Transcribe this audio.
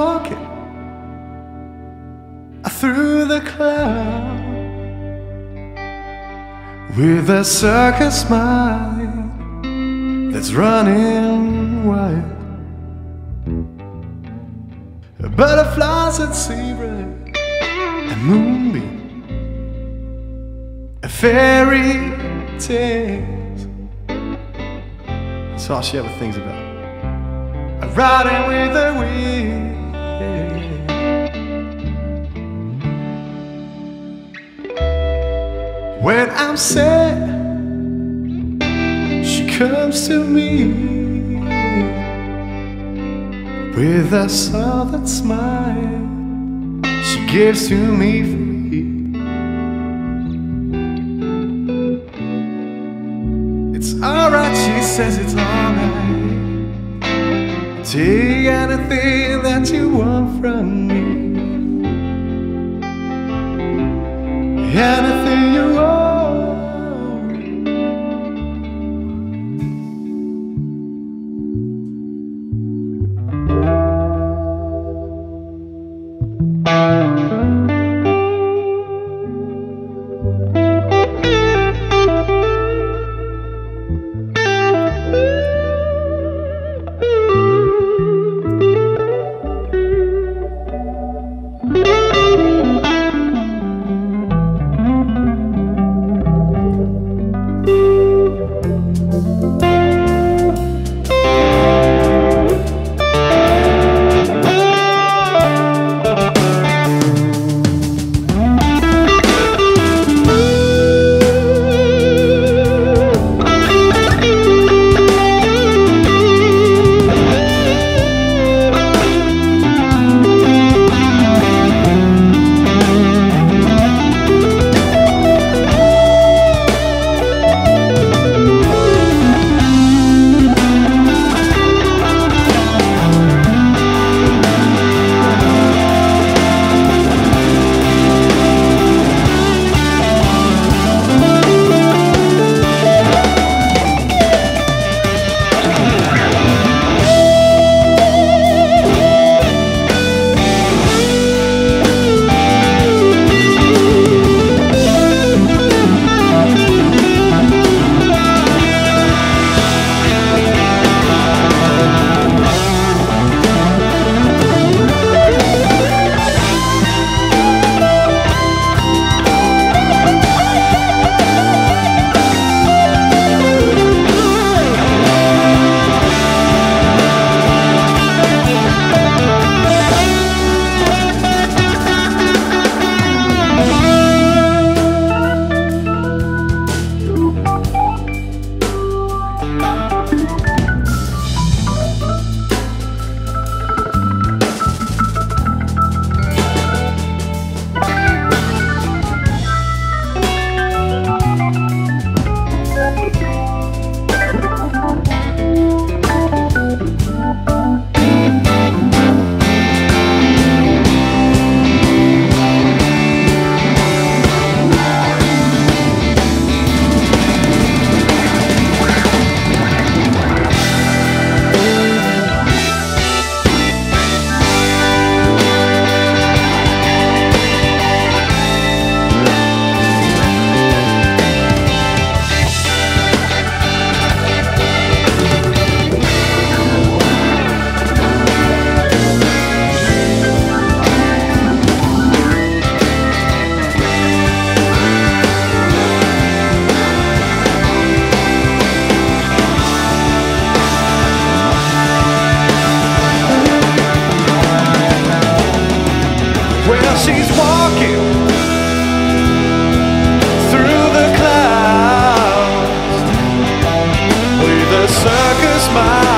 walking through the clouds with a circus mind that's running wild. Butterflies and zebras, a moonbeam, a fairy tales. That's all she ever thinks about. Riding with the wind. When I'm sad, she comes to me with a southern smile. She gives to me free. It's alright, she says it's alright. Take anything that you want from me, anything you want. She's walking through the clouds with a circus smile.